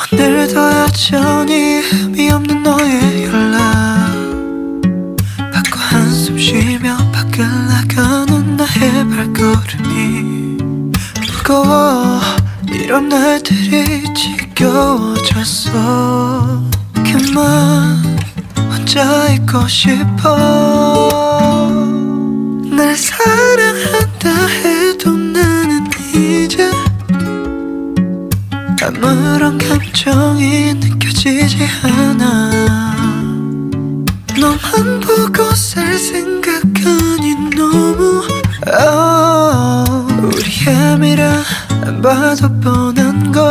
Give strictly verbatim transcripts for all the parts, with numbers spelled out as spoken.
오늘도 여전히 의미 없는 너의 연락 받고 한숨 쉬며 밖을 나가는 나의 발걸음이 무거워. 이런 날들이 지겨워졌어. 그만 혼자 있고 싶어. 날 사랑한다 해도 나는 이제 아무런 감정이 느껴지지 않아. 너만 보고 살 생각하니 너무 oh, 우리의 미래 안 봐도 뻔한 걸.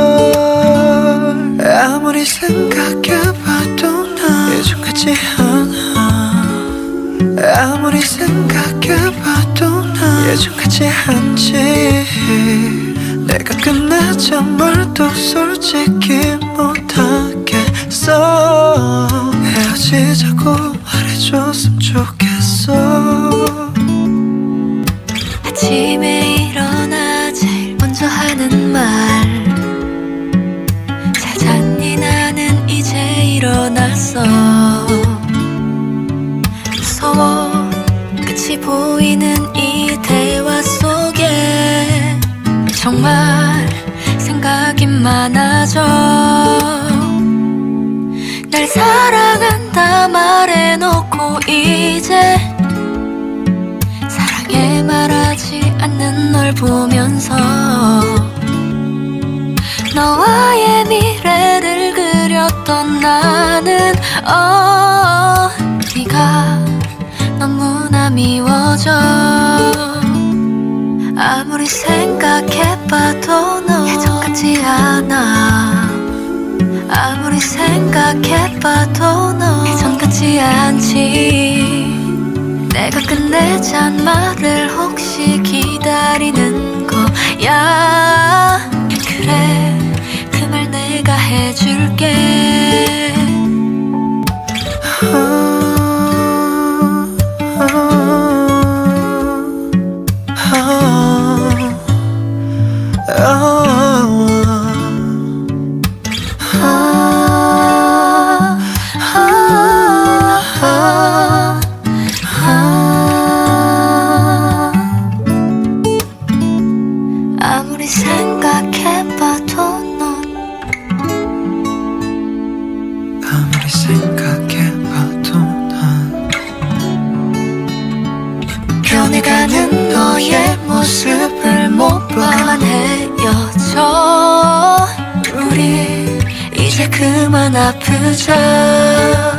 아무리 생각해봐도 난 예전 같지 않아. 아무리 생각해봐도 난 예전 같지 않지. 내가 끝내자 말도 솔직히 못하겠어. 헤어지자고 말해줬으면 좋겠어. 아침에 일어나 제일 먼저 하는 말 잘 잤니? 나는 이제 일어났어. 무서워 끝이 보이는 이 대화 속에 정말 생각이 많아져. 날 사랑한다 말해놓고 이제 사랑해 말하지 않는 널 보면서 너와의 미래를 그렸던 나는 어, 네가 너무나 미워져. 아무리 생각해봐도 너 예전 같지 않아. 아무리 생각해봐도 너 예전 같지 않지. 내가 끝내잔 말을 혹시 기다리는 거야. 그래 그 말 내가 해줄게. 아무리 생각해봐도 넌 아무리 생각해봐도 난 변해가는 너의 모습을 못 봐. 그만 헤어져. 우리 이제 그만 아프자.